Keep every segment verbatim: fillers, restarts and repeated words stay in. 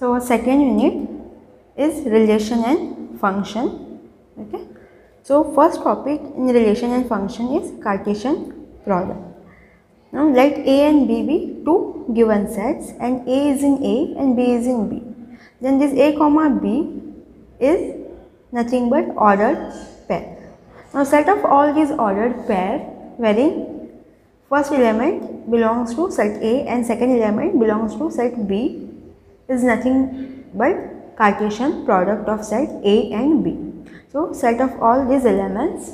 So our second unit is relation and function. Okay. So first topic in relation and function is Cartesian product. Now let A and B be two given sets and A is in A and B is in B. Then this A comma B is nothing but ordered pair. Now set of all these ordered pair wherein first element belongs to set A and second element belongs to set B is nothing but Cartesian product of set A and B. So set of all these elements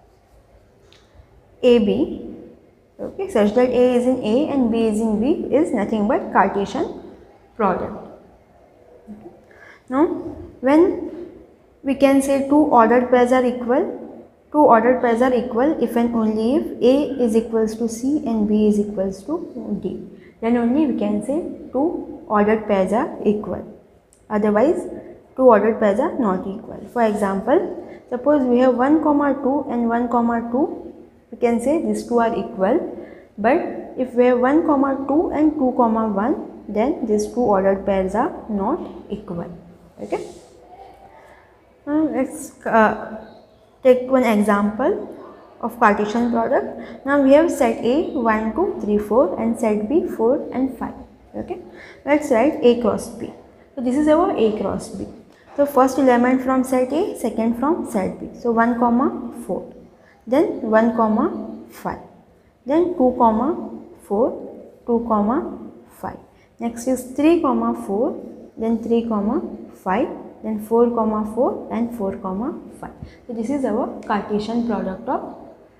A B, okay, such that A is in A and B is in B is nothing but Cartesian product. Okay. Now when we can say two ordered pairs are equal, two ordered pairs are equal if and only if A is equals to C and B is equals to D. Then only we can say two ordered pairs are equal. Otherwise, two ordered pairs are not equal. For example, suppose we have one comma two and one comma two, we can say these two are equal. But if we have one comma two and two comma one, then these two ordered pairs are not equal. Okay. Now let's uh, take one example of Cartesian product. Now we have set A one, two, three, four and set B four and five. Okay. Let's write A cross B. So this is our A cross B. So first element from set A, second from set B. So one comma four, then one comma five, then two comma four, two comma five. Next is three comma four, then three comma five, then four comma four and four comma five. So this is our Cartesian product of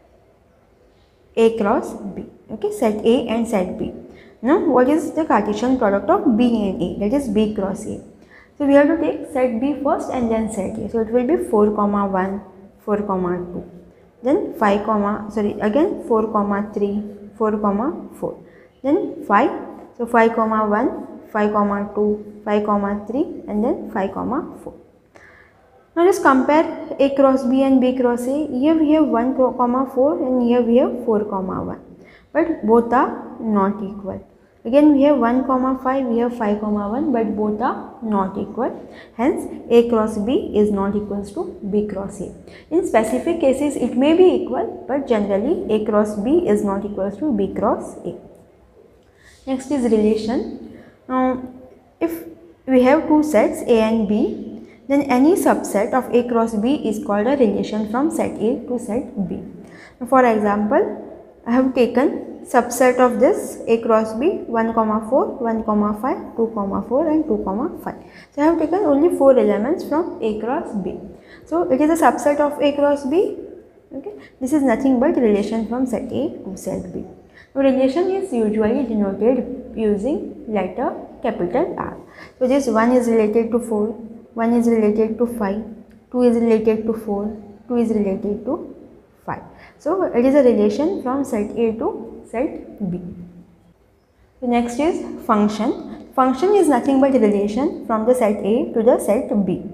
A cross B. Okay, set A and set B. Now what is the Cartesian product of B and A? That is B cross A. So we have to take set B first and then set A. So it will be four comma one, four comma two, then five comma sorry again four comma three, four comma four, then five. So five comma one, five comma two, five comma three and then five comma four. Now just compare A cross B and B cross A. Here we have one comma four and here we have four comma one, but both are not equal. Again we have one comma five, we have five comma one, but both are not equal. Hence A cross B is not equals to B cross A. In specific cases it may be equal, but generally A cross B is not equals to B cross A. Next is relation. Now if we have two sets A and B, then any subset of A cross B is called a relation from set A to set B. Now, for example, I have taken subset of this A cross B one comma four, one comma five, two comma four and two comma five. So I have taken only four elements from A cross B. So it is a subset of A cross B. Okay, this is nothing but relation from set A to set B. Now, relation is usually denoted using letter capital R. So this one is related to four, one is related to five, two is related to four, two is related to five. So it is a relation from set A to set B. So next is function. Function is nothing but relation from the set A to the set B.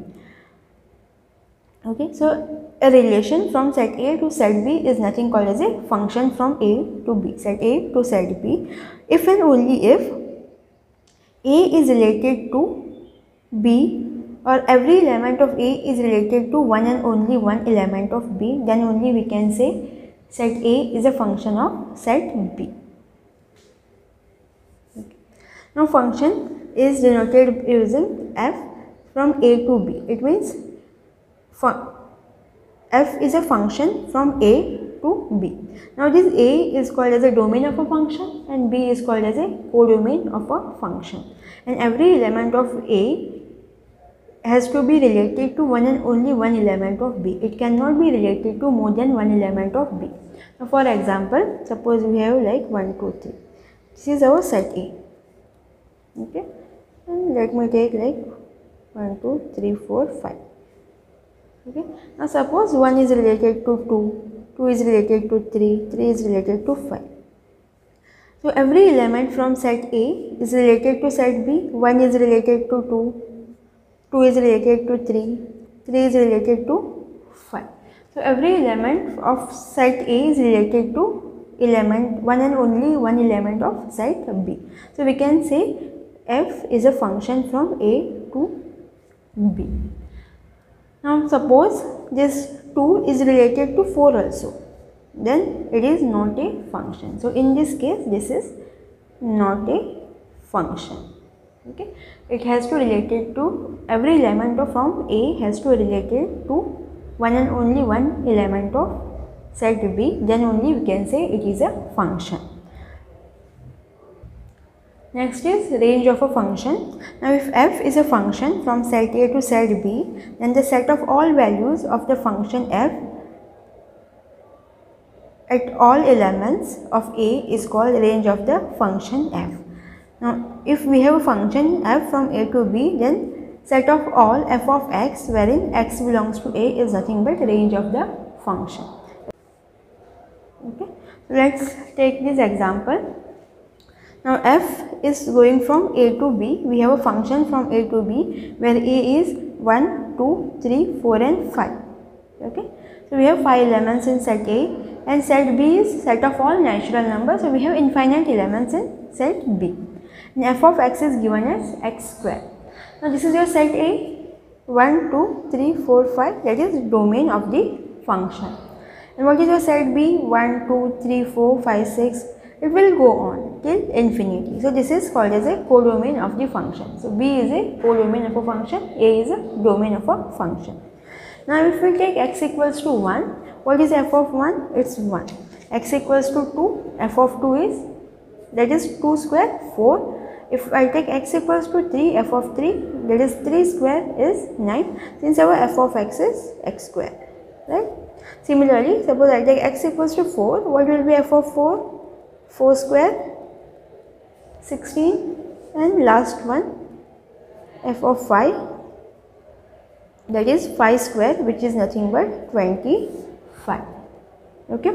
Okay, so a relation from set A to set B is nothing called as a function from A to B, set A to set B, if and only if A is related to B or every element of A is related to one and only one element of B, then only we can say set A is a function of set B. Okay. Now function is denoted using F from A to B. It means F is a function from A to B. Now this A is called as a domain of a function and B is called as a codomain of a function. And every element of A has to be related to one and only one element of B. It cannot be related to more than one element of B. Now for example, suppose we have like one, two, three. This is our set A. Okay. And let me take like one, two, three, four, five. Okay. Now suppose one is related to two, two is related to three, three is related to five. So every element from set A is related to set B. one is related to two, two is related to three, three is related to five. So every element of set A is related to element one and only one element of set B. So we can say f is a function from A to B. Now suppose this two is related to four also, then it is not a function. So in this case, this is not a function. Okay, it has to related to every element of from A has to related to one and only one element of set B, then only we can say it is a function. Next is range of a function. Now if f is a function from set A to set B, then the set of all values of the function f at all elements of A is called range of the function f. Now if we have a function f from A to B, then set of all f of x wherein x belongs to A is nothing but range of the function. Okay, so let's take this example. Now f is going from A to B. We have a function from A to B where A is one, two, three, four and five. Okay, so we have five elements in set A, and set B is set of all natural numbers, so we have infinite elements in set B. And f of x is given as x square. Now this is your set A, one, two, three, four, five, that is domain of the function. And what is your set B? one, two, three, four, five, six, it will go on till infinity. So this is called as a codomain of the function. So B is a codomain of a function, A is a domain of a function. Now if we take x equals to one, what is f of one? It's one. X equals to two, f of two is, that is two square, four. If I take x equals to three, f of three, that is three square is nine, since our f of x is x square, right? Similarly, suppose I take x equals to four, what will be f of four? four square, sixteen, and last one f of five, that is five square, which is nothing but twenty-five. Okay,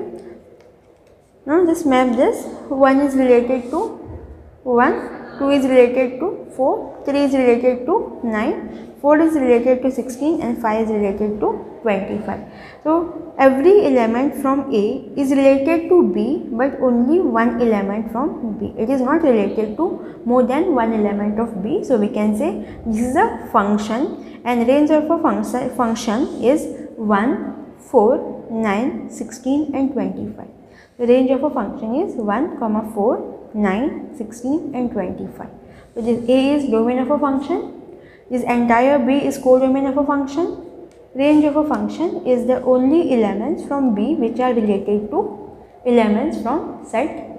now just map this. one is related to one, two is related to four, three is related to nine, four is related to sixteen, and five is related to twenty-five. So every element from A is related to B, but only one element from B. It is not related to more than one element of B. So we can say this is a function, and range of a function function is one, four, nine, sixteen and twenty-five. The range of a function is one, four, nine, sixteen and twenty-five. So this A is domain of a function. This entire B is codomain of a function. Range of a function is the only elements from B which are related to elements from set